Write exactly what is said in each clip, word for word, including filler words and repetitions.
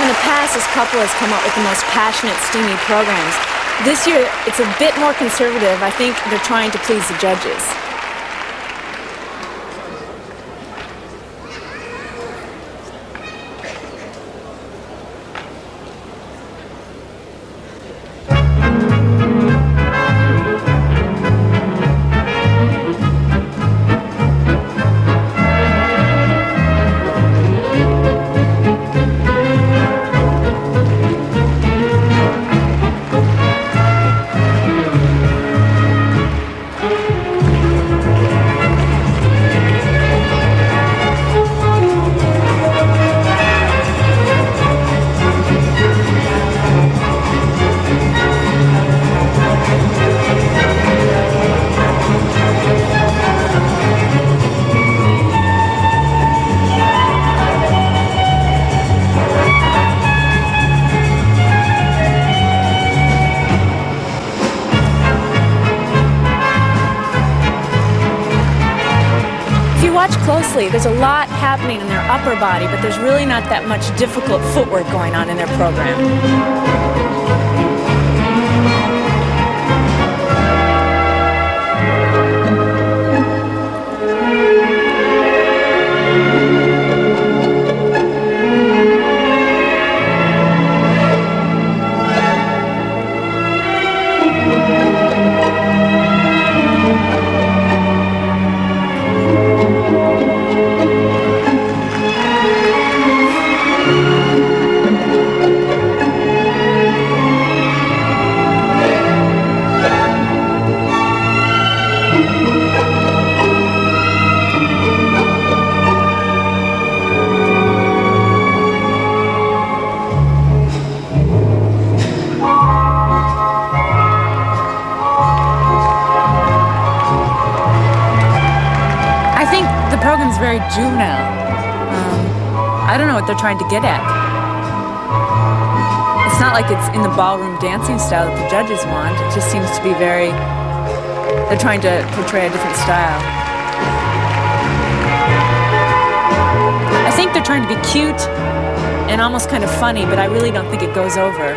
the past, this couple has come up with the most passionate, steamy programs. This year, it's a bit more conservative. I think they're trying to please the judges. Watch closely. There's a lot happening in their upper body, but there's really not that much difficult footwork going on in their program. The program's very juvenile. Um, I don't know what they're trying to get at. It's not like it's in the ballroom dancing style that the judges want. It just seems to be very, they're trying to portray a different style. I think they're trying to be cute and almost kind of funny, but I really don't think it goes over.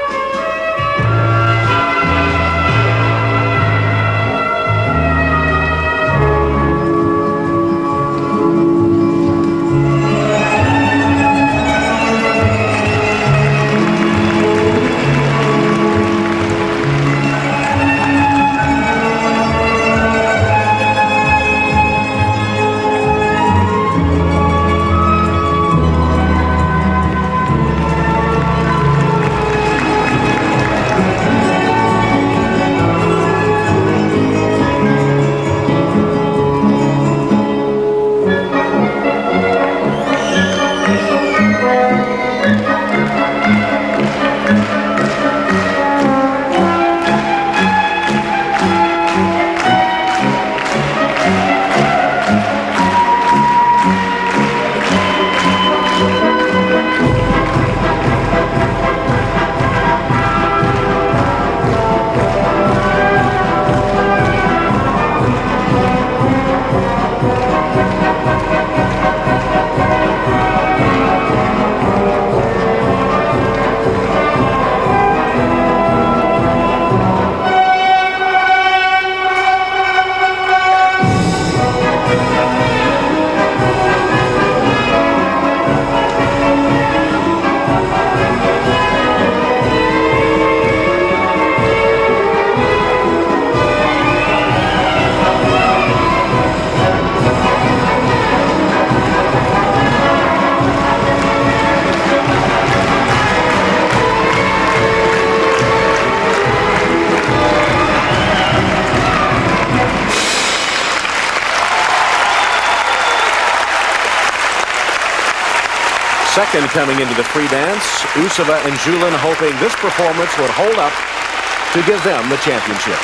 Second coming into the free dance, Usova and Zhulin hoping this performance would hold up to give them the championship.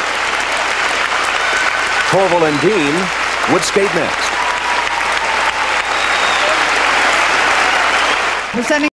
Torval and Dean would skate next.